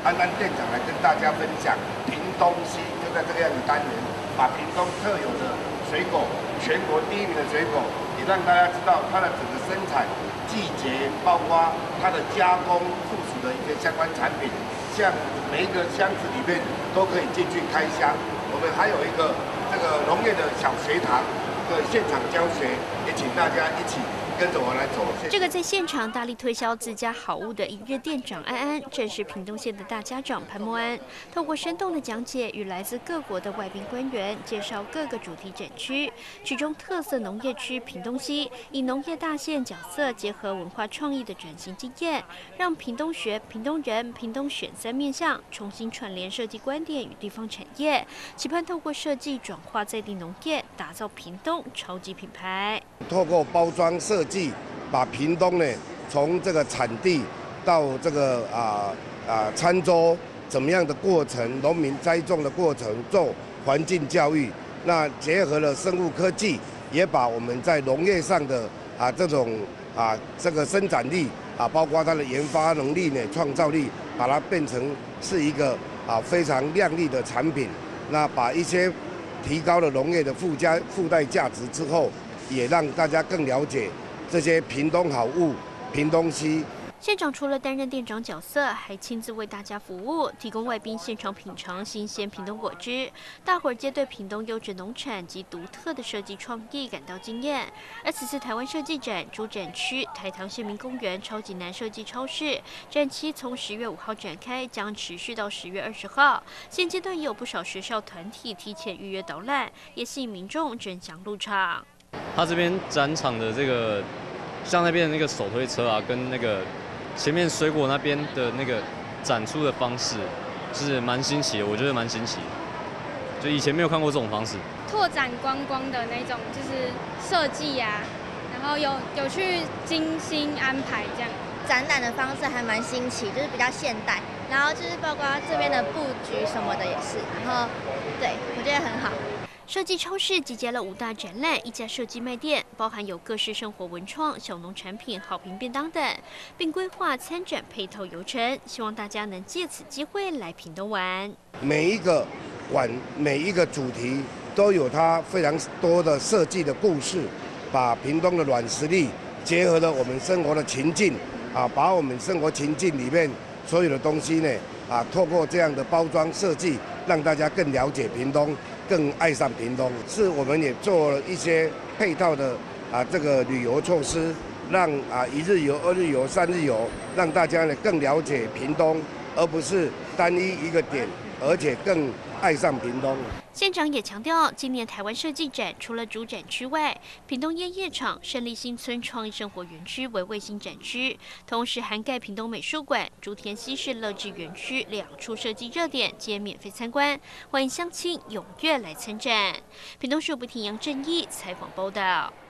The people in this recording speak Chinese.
安安店长来跟大家分享屏东西，就在这个样的单元，把屏东特有的水果，全国第1名的水果，也让大家知道它的整个生产季节，包括它的加工附属的一些相关产品，像每一个箱子里面都可以进去开箱。我们还有一个这个农业的小学堂的现场教学，也请大家一起跟着我来走。 这个在现场大力推销自家好物的一日店长安安，正是屏东县的大家长潘默安。透过生动的讲解，与来自各国的外宾官员介绍各个主题展区，其中特色农业区屏东西以农业大县角色结合文化创意的转型经验，让屏东学、屏东人、屏东选3面向，重新串联设计观点与地方产业，期盼透过设计转化在地农业，打造屏东超级品牌。 透过包装设计，把屏东呢从这个产地到这个餐桌怎么样的过程，农民栽种的过程，做环境教育，那结合了生物科技，也把我们在农业上的这种这个生产力包括它的研发能力呢、创造力，把它变成是一个非常亮丽的产品。那把一些提高了农业的附带价值之后，也让大家更了解这些屏东好物、屏东西。 县长除了担任店长角色，还亲自为大家服务，提供外宾现场品尝新鲜屏东果汁。大伙儿皆对屏东优质农产及独特的设计创意感到惊艳。而此次台湾设计展主展区台糖县民公园超级难设计超市展期从10月5号展开，将持续到10月20号。现阶段也有不少学校团体提前预约导览，也吸引民众争相入场。 他这边展场的这个，像那边的那个手推车跟那个前面水果那边的那个展出的方式，是蛮新奇的，我觉得蛮新奇的，就以前没有看过这种方式。 拓展观光的那种就是设计然后有去精心安排这样。 展览的方式还蛮新奇，就是比较现代，然后就是包括这边的布局什么的也是，然后对我觉得很好。 设计超市集结了5大展览、1家设计卖店，包含有各式生活文创、小农产品、好评便当等，并规划参展配套游程，希望大家能借此机会来屏东玩。 每一个馆、每一个主题都有它非常多的设计的故事，把屏东的软实力结合了我们生活的情境，把我们生活情境里面所有的东西呢，透过这样的包装设计，让大家更了解屏东。更爱上屏东，是我们也做了一些配套的这个旅游措施，让1日游、2日游、3日游，让大家呢更了解屏东，而不是单一一个点，而且更爱上屏东。 县长也强调，今年台湾设计展除了主展区外，屏东烟叶场、胜利新村创意生活园区为卫星展区，同时涵盖屏东美术馆、竹田西式乐智园区2处设计热点皆免费参观，欢迎乡亲踊跃来参展。屏东市不庭杨正义采访报道。